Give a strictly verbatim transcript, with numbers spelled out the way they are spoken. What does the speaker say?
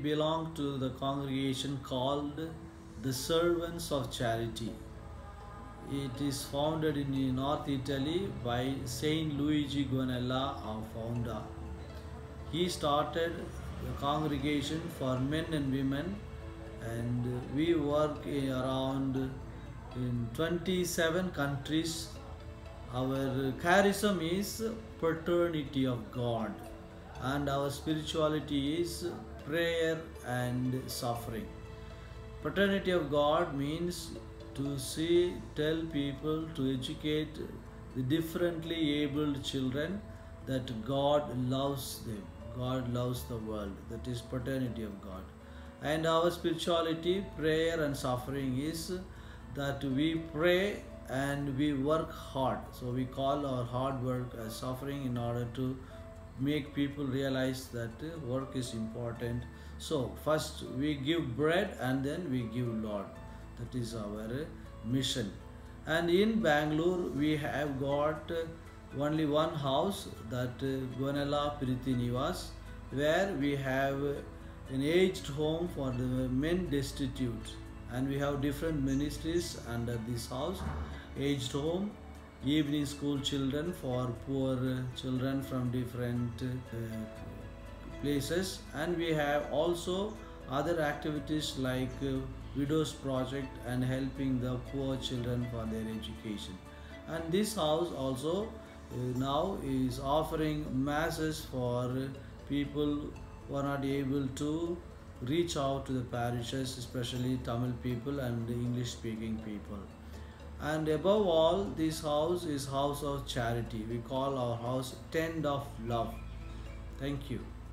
belong to the congregation called the Servants of Charity. It is founded in North Italy by Saint Luigi Gonella, our founder. He started the congregation for men and women, and we work around in twenty-seven countries. Our charism is Paternity of God, and our spirituality is prayer and suffering. Paternity of God means to see, tell people, to educate the differently abled children that God loves them. God loves the world. That is paternity of God. And our spirituality, prayer and suffering is that we pray and we work hard. So we call our hard work as suffering in order to make people realize that work is important. So first we give bread and then we give Lord. That is our mission. And in Bangalore we have got only one house, that Gonella Piriti Nivas, where we have an aged home for the men destitute, and we have different ministries under this house: aged home, evening school children for poor children from different uh, places, and we have also other activities like uh, widows project and helping the poor children for their education. And this house also uh, now is offering masses for people who are not able to reach out to the parishes, especially Tamil people and English speaking people. And above all, this house is house of charity. We call our house Tent of Love. Thank you.